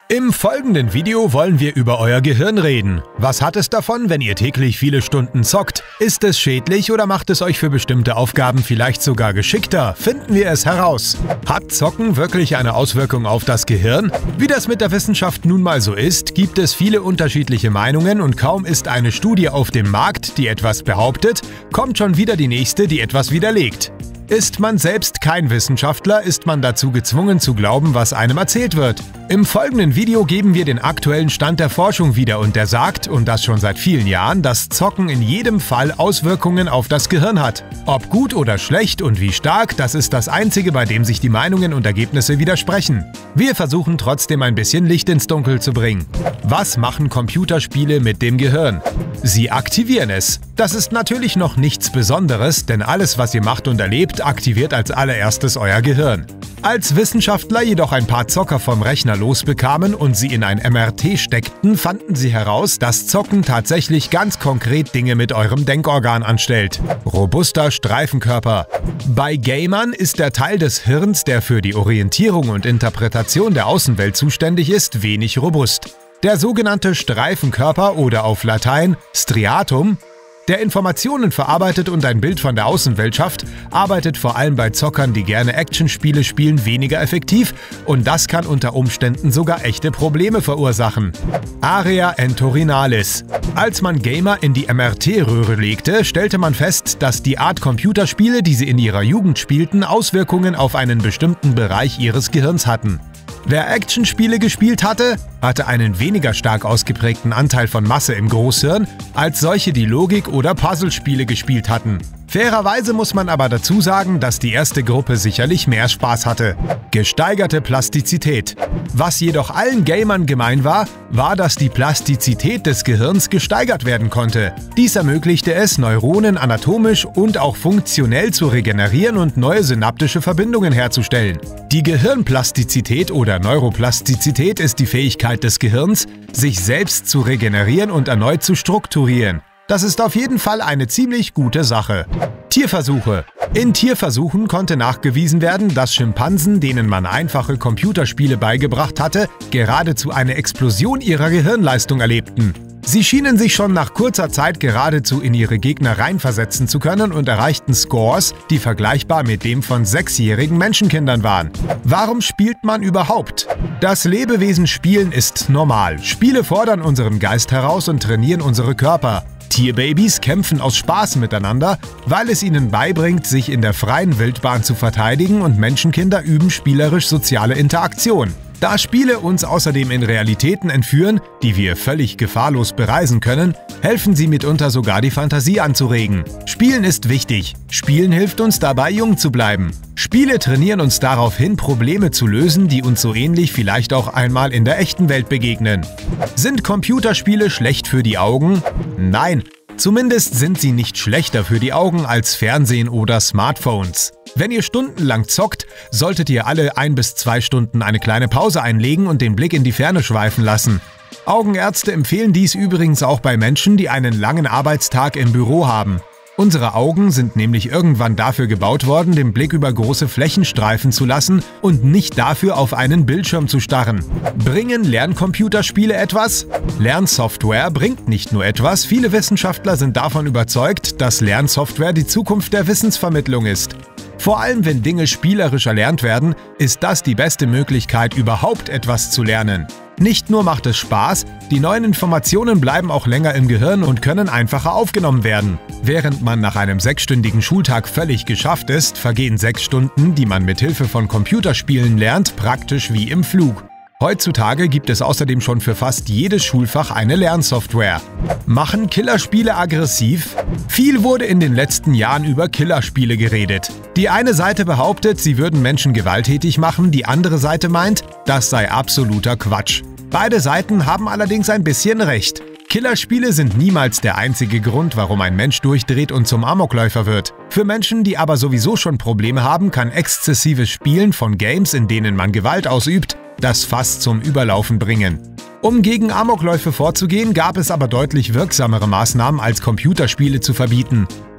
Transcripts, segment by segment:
Im folgenden Video wollen wir über euer Gehirn reden. Was hat es davon, wenn ihr täglich viele Stunden zockt? Ist es schädlich oder macht es euch für bestimmte Aufgaben vielleicht sogar geschickter? Finden wir es heraus. Hat Zocken wirklich eine Auswirkung auf das Gehirn? Wie das mit der Wissenschaft nun mal so ist, gibt es viele unterschiedliche Meinungen und kaum ist eine Studie auf dem Markt, die etwas behauptet, kommt schon wieder die nächste, die etwas widerlegt. Ist man selbst kein Wissenschaftler, ist man dazu gezwungen zu glauben, was einem erzählt wird. Im folgenden Video geben wir den aktuellen Stand der Forschung wieder und der sagt, und das schon seit vielen Jahren, dass Zocken in jedem Fall Auswirkungen auf das Gehirn hat. Ob gut oder schlecht und wie stark, das ist das Einzige, bei dem sich die Meinungen und Ergebnisse widersprechen. Wir versuchen trotzdem ein bisschen Licht ins Dunkel zu bringen. Was machen Computerspiele mit dem Gehirn? Sie aktivieren es. Das ist natürlich noch nichts Besonderes, denn alles, was ihr macht und erlebt, aktiviert als allererstes euer Gehirn. Als Wissenschaftler jedoch ein paar Zocker vom Rechner losbekamen und sie in ein MRT steckten, fanden sie heraus, dass Zocken tatsächlich ganz konkret Dinge mit eurem Denkorgan anstellt. Robuster Streifenkörper. Bei Gamern ist der Teil des Hirns, der für die Orientierung und Interpretation der Außenwelt zuständig ist, wenig robust. Der sogenannte Streifenkörper oder auf Latein Striatum, der Informationen verarbeitet und ein Bild von der Außenwelt schafft, arbeitet vor allem bei Zockern, die gerne Actionspiele spielen, weniger effektiv und das kann unter Umständen sogar echte Probleme verursachen. Area entorinalis. Als man Gamer in die MRT-Röhre legte, stellte man fest, dass die Art Computerspiele, die sie in ihrer Jugend spielten, Auswirkungen auf einen bestimmten Bereich ihres Gehirns hatten. Wer Actionspiele gespielt hatte, hatte einen weniger stark ausgeprägten Anteil von Masse im Großhirn, als solche, die Logik- oder Puzzlespiele gespielt hatten. Fairerweise muss man aber dazu sagen, dass die erste Gruppe sicherlich mehr Spaß hatte. Gesteigerte Plastizität. Was jedoch allen Gamern gemein war, war, dass die Plastizität des Gehirns gesteigert werden konnte. Dies ermöglichte es, Neuronen anatomisch und auch funktionell zu regenerieren und neue synaptische Verbindungen herzustellen. Die Gehirnplastizität oder Neuroplastizität ist die Fähigkeit des Gehirns, sich selbst zu regenerieren und erneut zu strukturieren. Das ist auf jeden Fall eine ziemlich gute Sache. Tierversuche. In Tierversuchen konnte nachgewiesen werden, dass Schimpansen, denen man einfache Computerspiele beigebracht hatte, geradezu eine Explosion ihrer Gehirnleistung erlebten. Sie schienen sich schon nach kurzer Zeit geradezu in ihre Gegner reinversetzen zu können und erreichten Scores, die vergleichbar mit dem von 6-jährigen Menschenkindern waren. Warum spielt man überhaupt? Das Lebewesen Spielen ist normal. Spiele fordern unseren Geist heraus und trainieren unsere Körper. Tierbabys kämpfen aus Spaß miteinander, weil es ihnen beibringt, sich in der freien Wildbahn zu verteidigen und Menschenkinder üben spielerisch soziale Interaktion. Da Spiele uns außerdem in Realitäten entführen, die wir völlig gefahrlos bereisen können, helfen sie mitunter sogar die Fantasie anzuregen. Spielen ist wichtig. Spielen hilft uns dabei, jung zu bleiben. Spiele trainieren uns darauf hin, Probleme zu lösen, die uns so ähnlich vielleicht auch einmal in der echten Welt begegnen. Sind Computerspiele schlecht für die Augen? Nein. Zumindest sind sie nicht schlechter für die Augen als Fernsehen oder Smartphones. Wenn ihr stundenlang zockt, solltet ihr alle 1 bis 2 Stunden eine kleine Pause einlegen und den Blick in die Ferne schweifen lassen. Augenärzte empfehlen dies übrigens auch bei Menschen, die einen langen Arbeitstag im Büro haben. Unsere Augen sind nämlich irgendwann dafür gebaut worden, den Blick über große Flächen streifen zu lassen und nicht dafür, auf einen Bildschirm zu starren. Bringen Lerncomputerspiele etwas? Lernsoftware bringt nicht nur etwas, viele Wissenschaftler sind davon überzeugt, dass Lernsoftware die Zukunft der Wissensvermittlung ist. Vor allem, wenn Dinge spielerisch erlernt werden, ist das die beste Möglichkeit, überhaupt etwas zu lernen. Nicht nur macht es Spaß, die neuen Informationen bleiben auch länger im Gehirn und können einfacher aufgenommen werden. Während man nach einem 6-stündigen Schultag völlig geschafft ist, vergehen 6 Stunden, die man mit Hilfe von Computerspielen lernt, praktisch wie im Flug. Heutzutage gibt es außerdem schon für fast jedes Schulfach eine Lernsoftware. Machen Killerspiele aggressiv? Viel wurde in den letzten Jahren über Killerspiele geredet. Die eine Seite behauptet, sie würden Menschen gewalttätig machen, die andere Seite meint, das sei absoluter Quatsch. Beide Seiten haben allerdings ein bisschen recht. Killerspiele sind niemals der einzige Grund, warum ein Mensch durchdreht und zum Amokläufer wird. Für Menschen, die aber sowieso schon Probleme haben, kann exzessives Spielen von Games, in denen man Gewalt ausübt, das Fass zum Überlaufen bringen. Um gegen Amokläufe vorzugehen, gab es aber deutlich wirksamere Maßnahmen als Computerspiele zu verbieten.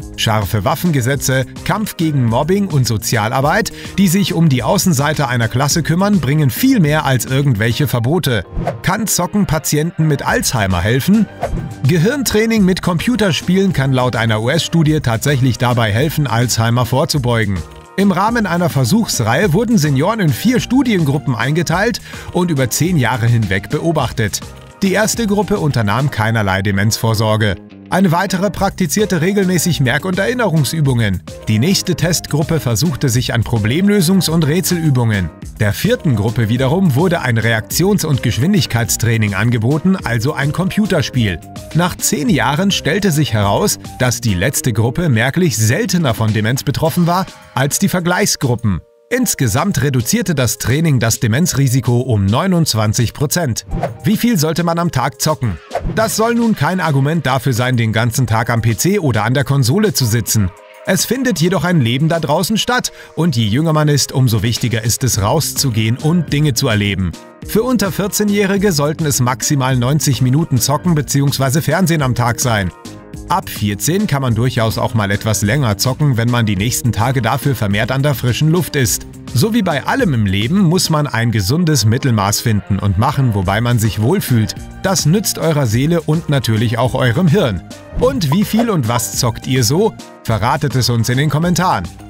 Scharfe Waffengesetze, Kampf gegen Mobbing und Sozialarbeit, die sich um die Außenseiter einer Klasse kümmern, bringen viel mehr als irgendwelche Verbote. Kann Zocken Patienten mit Alzheimer helfen? Gehirntraining mit Computerspielen kann laut einer US-Studie tatsächlich dabei helfen, Alzheimer vorzubeugen. Im Rahmen einer Versuchsreihe wurden Senioren in 4 Studiengruppen eingeteilt und über 10 Jahre hinweg beobachtet. Die erste Gruppe unternahm keinerlei Demenzvorsorge. Eine weitere praktizierte regelmäßig Merk- und Erinnerungsübungen. Die nächste Testgruppe versuchte sich an Problemlösungs- und Rätselübungen. Der 4. Gruppe wiederum wurde ein Reaktions- und Geschwindigkeitstraining angeboten, also ein Computerspiel. Nach 10 Jahren stellte sich heraus, dass die letzte Gruppe merklich seltener von Demenz betroffen war als die Vergleichsgruppen. Insgesamt reduzierte das Training das Demenzrisiko um 29%. Wie viel sollte man am Tag zocken? Das soll nun kein Argument dafür sein, den ganzen Tag am PC oder an der Konsole zu sitzen. Es findet jedoch ein Leben da draußen statt und je jünger man ist, umso wichtiger ist es, rauszugehen und Dinge zu erleben. Für unter 14-Jährige sollten es maximal 90 Minuten Zocken bzw. Fernsehen am Tag sein. Ab 14 kann man durchaus auch mal etwas länger zocken, wenn man die nächsten Tage dafür vermehrt an der frischen Luft ist. So wie bei allem im Leben muss man ein gesundes Mittelmaß finden und machen, wobei man sich wohlfühlt. Das nützt eurer Seele und natürlich auch eurem Hirn. Und wie viel und was zockt ihr so? Verratet es uns in den Kommentaren.